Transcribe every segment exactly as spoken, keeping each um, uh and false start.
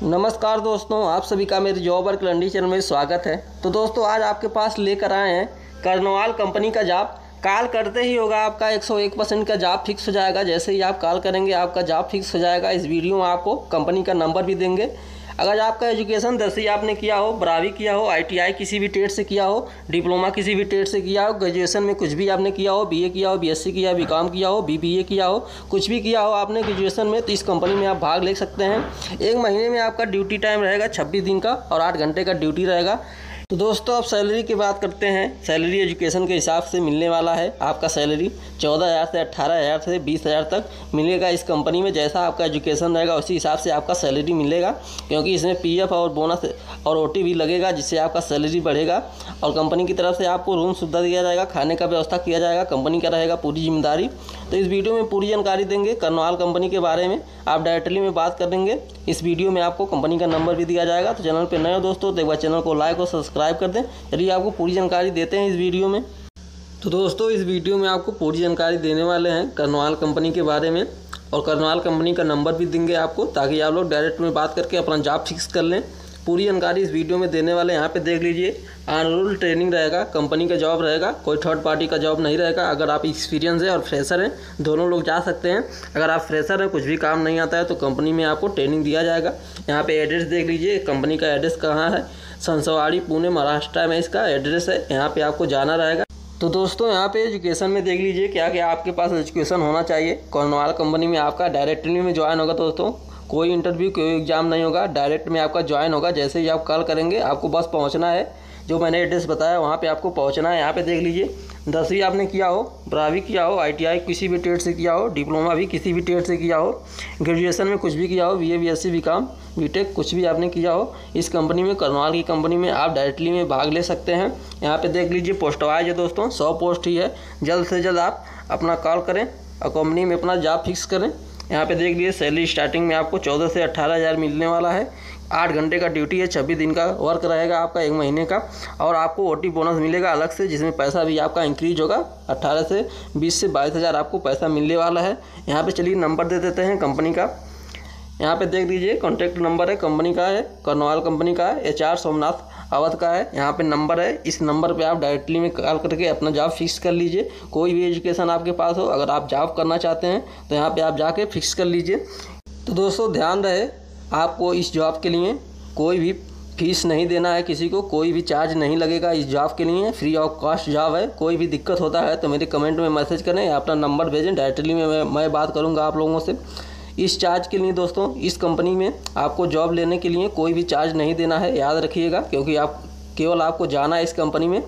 नमस्कार दोस्तों, आप सभी का मेरे जॉब वर्क लंडी चैनल में स्वागत है। तो दोस्तों आज आपके पास लेकर आए हैं कर्नवाल कंपनी का जॉब। कॉल करते ही होगा आपका एक सौ एक परसेंट का जॉब फिक्स हो जाएगा। जैसे ही आप कॉल करेंगे आपका जॉब फिक्स हो जाएगा। इस वीडियो में आपको कंपनी का नंबर भी देंगे। अगर आपका एजुकेशन दसवीं आपने किया हो, बारहवीं किया हो, आईटीआई किसी भी ट्रेड से किया हो, डिप्लोमा किसी भी ट्रेड से किया हो, ग्रेजुएशन में कुछ भी आपने किया हो, बीए किया हो, बीएससी किया, बीकॉम किया हो, बीबीए किया हो, कुछ भी किया हो आपने ग्रेजुएशन में, तो इस कंपनी में आप भाग ले सकते हैं। एक महीने में आपका ड्यूटी टाइम रहेगा छब्बीस दिन का और आठ घंटे का ड्यूटी रहेगा। तो दोस्तों अब सैलरी की बात करते हैं। सैलरी एजुकेशन के हिसाब से मिलने वाला है। आपका सैलरी चौदह हज़ार से अट्ठारह हज़ार से बीस हज़ार तक मिलेगा इस कंपनी में। जैसा आपका एजुकेशन रहेगा उसी हिसाब से आपका सैलरी मिलेगा, क्योंकि इसमें पीएफ और बोनस और ओटी भी लगेगा, जिससे आपका सैलरी बढ़ेगा। और कंपनी की तरफ से आपको रूम सुविधा दिया जाएगा, खाने का व्यवस्था किया जाएगा, कंपनी का रहेगा पूरी जिम्मेदारी। तो इस वीडियो में पूरी जानकारी देंगे कर्नवाल कंपनी के बारे में। आप डायरेक्टली में बात कर देंगे। इस वीडियो में आपको कंपनी का नंबर भी दिया जाएगा। तो चैनल पर नए हो दोस्तों तो एक बार चैनल को लाइक और सब्सक्राइब कर दें। चलिए आपको पूरी जानकारी देते हैं इस वीडियो में। तो दोस्तों इस वीडियो में आपको पूरी जानकारी देने वाले हैं कर्नवाल कंपनी के बारे में, और कर्नवाल कंपनी का नंबर भी देंगे आपको, ताकि आप लोग डायरेक्ट में बात करके अपना जॉब फिक्स कर लें। पूरी जानकारी इस वीडियो में देने वाले हैं। यहाँ पे देख लीजिए, ऑन रोल ट्रेनिंग रहेगा, कंपनी का जॉब रहेगा, कोई थर्ड पार्टी का जॉब नहीं रहेगा। अगर आप एक्सपीरियंस है और फ्रेशर हैं, दोनों लोग जा सकते हैं। अगर आप फ्रेशर हैं, कुछ भी काम नहीं आता है, तो कंपनी में आपको ट्रेनिंग दिया जाएगा। यहाँ पे एड्रेस देख लीजिए, कंपनी का एड्रेस कहाँ है, संसवाड़ी पुणे महाराष्ट्र में इसका एड्रेस है। यहाँ पे आपको जाना रहेगा। तो दोस्तों यहाँ पे एजुकेशन में देख लीजिए क्या क्या आपके पास एजुकेशन होना चाहिए। कर्नवाल कंपनी में आपका डायरेक्टली में ज्वाइन होगा दोस्तों, कोई इंटरव्यू कोई एग्जाम नहीं होगा, डायरेक्ट में आपका ज्वाइन होगा। जैसे ही आप कॉल करेंगे आपको बस पहुंचना है, जो मैंने एड्रेस बताया वहाँ पे आपको पहुंचना है। यहाँ पे देख लीजिए, दसवीं आपने किया हो, बारहवीं किया हो, आईटीआई किसी भी ट्रेड से किया हो, डिप्लोमा भी किसी भी ट्रेड से किया हो, ग्रेजुएशन में कुछ भी किया हो, बीए बीएससी बीकॉम बीटेक कुछ भी आपने किया हो, इस कंपनी में कर्नवाल की कंपनी में आप डायरेक्टली में भाग ले सकते हैं। यहाँ पे देख लीजिए पोस्ट वाइज है दोस्तों, सौ पोस्ट ही है। जल्द से जल्द आप अपना कॉल करें और कंपनी में अपना जॉब फिक्स करें। यहाँ पे देख लीजिए सैलरी स्टार्टिंग में आपको चौदह से अट्ठारह हज़ार मिलने वाला है। आठ घंटे का ड्यूटी है, छब्बीस दिन का वर्क रहेगा आपका एक महीने का। और आपको ओटी बोनस मिलेगा अलग से, जिसमें पैसा भी आपका इंक्रीज होगा। अट्ठारह से बीस से बाईस हज़ार आपको पैसा मिलने वाला है। यहाँ पे चलिए नंबर दे देते हैं कंपनी का। यहाँ पे देख लीजिए कॉन्टैक्ट नंबर है, कंपनी का है, कर्नवाल कंपनी का है, एच आर सोमनाथ अवध का है। यहाँ पे नंबर है, इस नंबर पे आप डायरेक्टली में कॉल करके अपना जॉब फिक्स कर लीजिए। कोई भी एजुकेशन आपके पास हो, अगर आप जॉब करना चाहते हैं तो यहाँ पे आप जाके फिक्स कर लीजिए। तो दोस्तों ध्यान रहे, आपको इस जॉब के लिए कोई भी फीस नहीं देना है, किसी को कोई भी चार्ज नहीं लगेगा। इस जॉब के लिए फ्री ऑफ कॉस्ट जॉब है। कोई भी दिक्कत होता है तो मेरे कमेंट में मैसेज करें या अपना नंबर भेजें, डायरेक्टली में मैं, मैं बात करूँगा आप लोगों से। इस चार्ज के लिए दोस्तों इस कंपनी में आपको जॉब लेने के लिए कोई भी चार्ज नहीं देना है, याद रखिएगा, क्योंकि आप केवल आपको जाना है इस कंपनी में।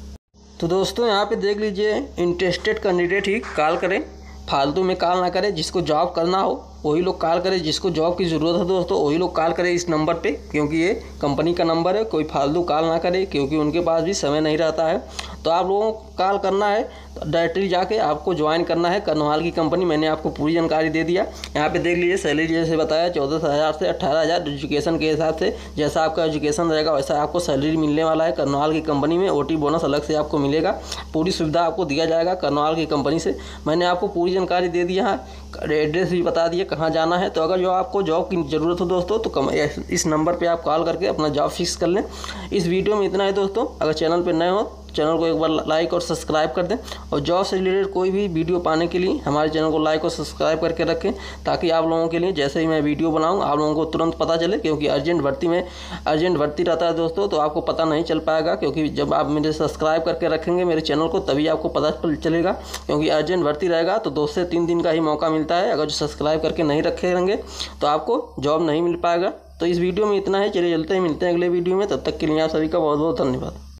तो दोस्तों यहाँ पे देख लीजिए, इंटरेस्टेड कैंडिडेट ही कॉल करें, फालतू में कॉल ना करें। जिसको जॉब करना हो वही लोग कॉल करें, जिसको जॉब की ज़रूरत है दोस्तों वही लोग कॉल करें इस नंबर पे, क्योंकि ये कंपनी का नंबर है। कोई फालतू कॉल ना करे, क्योंकि उनके पास भी समय नहीं रहता है। तो आप लोगों को कॉल करना है तो डायरेक्टली जाके आपको ज्वाइन करना है कर्नवाल की कंपनी। मैंने आपको पूरी जानकारी दे दिया। यहाँ पे देख लीजिए सैलरी जैसे बताया चौदह हज़ार से अट्ठारह हज़ार एजुकेशन के हिसाब से। जैसा आपका एजुकेशन रहेगा वैसा आपको सैलरी मिलने वाला है कर्नवाल की कंपनी में। ओटी बोनस अलग से आपको मिलेगा, पूरी सुविधा आपको दिया जाएगा कर्नवाल की कंपनी से। मैंने आपको पूरी जानकारी दे दी, यहाँ एड्रेस भी बता दिया कहाँ जाना है। तो अगर जो आपको जॉब की ज़रूरत हो दोस्तों तो इस नंबर पे आप कॉल करके अपना जॉब फिक्स कर लें। इस वीडियो में इतना है दोस्तों। अगर चैनल पे नए हो चैनल को एक बार लाइक और सब्सक्राइब कर दें, और जॉब से रिलेटेड कोई भी वीडियो पाने के लिए हमारे चैनल को लाइक और सब्सक्राइब करके रखें, ताकि आप लोगों के लिए जैसे ही मैं वीडियो बनाऊं आप लोगों को तुरंत पता चले। क्योंकि अर्जेंट भर्ती में अर्जेंट भर्ती रहता है दोस्तों, तो आपको पता नहीं चल पाएगा। क्योंकि जब आप मेरे सब्सक्राइब करके रखेंगे मेरे चैनल को, तभी आपको पता चलेगा। क्योंकि अर्जेंट भर्ती रहेगा तो दो से तीन दिन का ही मौका मिलता है। अगर जो सब्सक्राइब करके नहीं रखे रहेंगे तो आपको जॉब नहीं मिल पाएगा। तो इस वीडियो में इतना है। चलिए चलते हैं, मिलते हैं अगले वीडियो में। तब तक के लिए आप सभी का बहुत बहुत धन्यवाद।